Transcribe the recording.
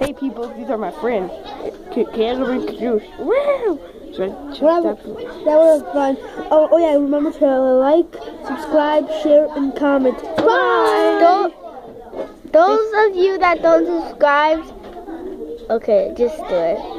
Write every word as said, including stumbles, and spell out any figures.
hey people, these are my friends. Can, can I introduce? Woo! So well, that, that was fun. Oh, oh yeah, remember to like, subscribe, share, and comment. Bye! Don't, those of you that don't subscribe, okay, just do it.